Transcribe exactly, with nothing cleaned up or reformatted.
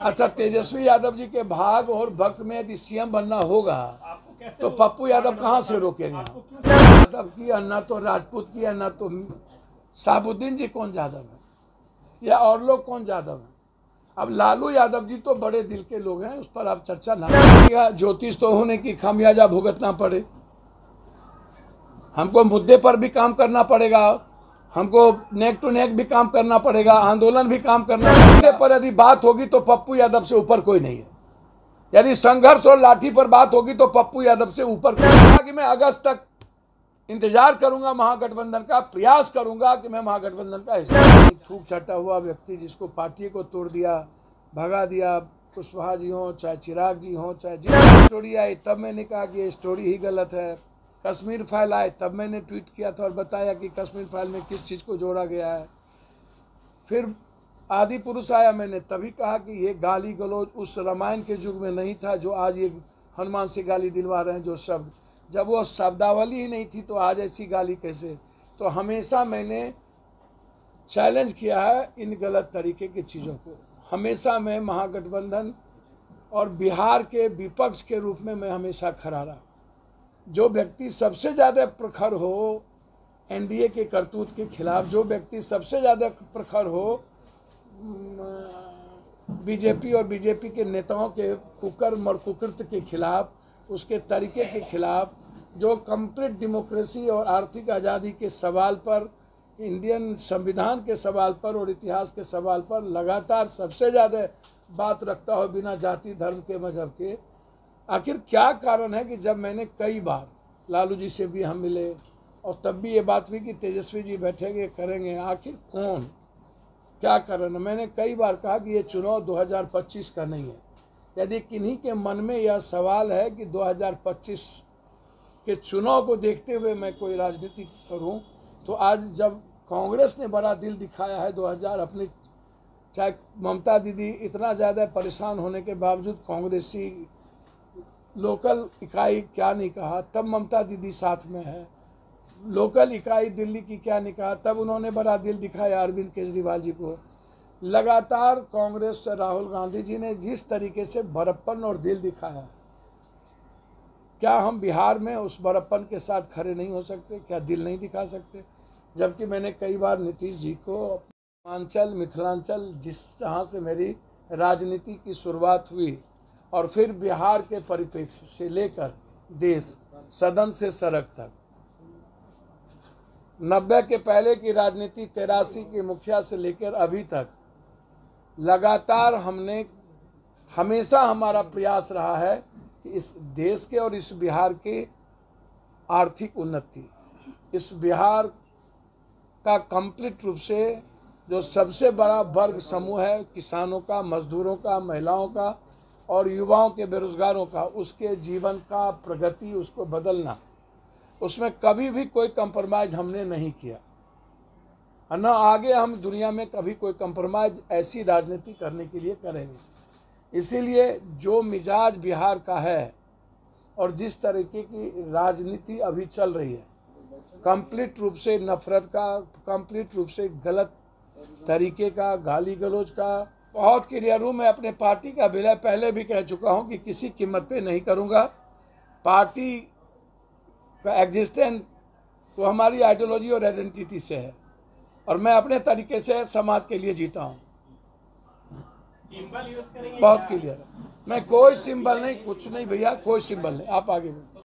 अच्छा, तेजस्वी यादव जी के भाग और भक्त में यदि सीएम बनना होगा तो पप्पू यादव कहाँ से रोकेंगे? यादव की है ना, तो राजपूत की है ना, तो साबुद्दीन जी कौन यादव है या और लोग कौन यादव है? अब लालू यादव जी तो बड़े दिल के लोग हैं, उस पर आप चर्चा ना करिए। ज्योतिष तो होने की खामियाजा भुगतना पड़े, हमको मुद्दे पर भी काम करना पड़ेगा, हमको नेक टू नेक भी काम करना पड़ेगा, आंदोलन भी काम करना पड़ेगा। मुद्दे पर यदि बात होगी तो पप्पू यादव से ऊपर कोई नहीं है। यदि संघर्ष और लाठी पर बात होगी तो पप्पू यादव से ऊपर कोई। कि मैं अगस्त तक इंतजार करूंगा महागठबंधन का, प्रयास करूंगा कि मैं महागठबंधन का हिस्सा। थूक छटा हुआ व्यक्ति जिसको पार्टी को तोड़ दिया, भगा दिया, कुशवाहा जी हो चाहे चिराग जी हो चाहे जी स्टोरी आई तब मैंने कहा कि ये स्टोरी ही गलत है। कश्मीर फाइल आए तब मैंने ट्वीट किया था और बताया कि कश्मीर फाइल में किस चीज़ को जोड़ा गया है। फिर आदि पुरुष आया, मैंने तभी कहा कि ये गाली गलौज उस रामायण के युग में नहीं था जो आज ये हनुमान से गाली दिलवा रहे हैं। जो शब्द, जब वो शब्दावली ही नहीं थी तो आज ऐसी गाली कैसे? तो हमेशा मैंने चैलेंज किया है इन गलत तरीके की चीज़ों को। हमेशा मैं महागठबंधन और बिहार के विपक्ष के रूप में मैं हमेशा खड़ा रहा। जो व्यक्ति सबसे ज़्यादा प्रखर हो एनडीए के करतूत के खिलाफ, जो व्यक्ति सबसे ज़्यादा प्रखर हो बीजेपी और बीजेपी के नेताओं के कुकर्म और कुकृत्य के खिलाफ, उसके तरीके के खिलाफ, जो कंप्लीट डेमोक्रेसी और आर्थिक आज़ादी के सवाल पर, इंडियन संविधान के सवाल पर और इतिहास के सवाल पर लगातार सबसे ज़्यादा बात रखता हो बिना जाति धर्म के मजहब के। आखिर क्या कारण है कि जब मैंने कई बार लालू जी से भी हम मिले और तब भी ये बात हुई कि तेजस्वी जी बैठेंगे करेंगे, आखिर कौन क्या कारण है? मैंने कई बार कहा कि ये चुनाव दो हज़ार पच्चीस का नहीं है। यदि किन्हीं के मन में यह सवाल है कि दो हज़ार पच्चीस के चुनाव को देखते हुए मैं कोई राजनीति करूं, तो आज जब कांग्रेस ने बड़ा दिल दिखाया है दो हज़ार अपनी, चाहे ममता दीदी इतना ज़्यादा परेशान होने के बावजूद कांग्रेसी लोकल इकाई क्या नहीं कहा, तब ममता दीदी साथ में है। लोकल इकाई दिल्ली की क्या नहीं कहा, तब उन्होंने बड़ा दिल दिखाया अरविंद केजरीवाल जी को। लगातार कांग्रेस से राहुल गांधी जी ने जिस तरीके से बड़प्पन और दिल दिखाया, क्या हम बिहार में उस बड़प्पन के साथ खड़े नहीं हो सकते? क्या दिल नहीं दिखा सकते? जबकि मैंने कई बार नीतीश जी को पूर्वांचल मिथिलांचल जिस जहाँ से मेरी राजनीति की शुरुआत हुई और फिर बिहार के परिप्रेक्ष्य से लेकर देश सदन से सड़क तक, नब्बे के पहले की राजनीति, तिरासी के मुखिया से लेकर अभी तक लगातार हमने हमेशा हमारा प्रयास रहा है कि इस देश के और इस बिहार के आर्थिक उन्नति, इस बिहार का कंप्लीट रूप से जो सबसे बड़ा वर्ग समूह है किसानों का, मजदूरों का, महिलाओं का और युवाओं के, बेरोजगारों का, उसके जीवन का प्रगति, उसको बदलना, उसमें कभी भी कोई कंप्रोमाइज़ हमने नहीं किया और न आगे हम दुनिया में कभी कोई कंप्रोमाइज़ ऐसी राजनीति करने के लिए करेंगे। इसीलिए जो मिजाज बिहार का है और जिस तरीके की राजनीति अभी चल रही है, कंप्लीट रूप से नफरत का, कंप्लीट रूप से गलत तरीके का, गाली गलौज का, बहुत क्लियर हूँ। मैं अपने पार्टी का विलय पहले भी कह चुका हूँ कि किसी कीमत पे नहीं करूँगा। पार्टी का एग्जिस्टेंस वो हमारी आइडियोलॉजी और आइडेंटिटी से है और मैं अपने तरीके से समाज के लिए जीता हूँ। बहुत क्लियर है, मैं कोई सिंबल नहीं, कुछ नहीं भैया, कोई सिंबल नहीं। आप आगे बढ़ो।